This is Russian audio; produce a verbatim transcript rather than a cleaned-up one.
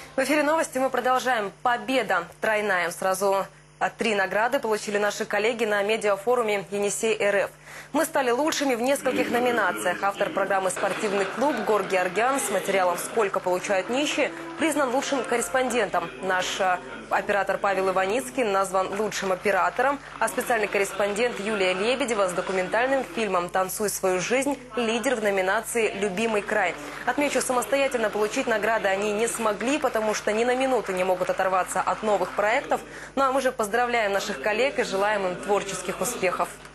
В эфире новости мы продолжаем. Победа тройная. Сразу три награды получили наши коллеги на медиафоруме «Енисей РФ». Мы стали лучшими в нескольких номинациях. Автор программы «Спортивный клуб» Гор Георгян с материалом «Сколько получают нищие» признан лучшим корреспондентом. Наш оператор Павел Иваницкий назван лучшим оператором, а специальный корреспондент Юлия Лебедева с документальным фильмом «Танцуй свою жизнь» лидер в номинации «Любимый край». Отмечу, самостоятельно получить награды они не смогли, потому что ни на минуту не могут оторваться от новых проектов. Ну а мы же поздравляем наших коллег и желаем им творческих успехов.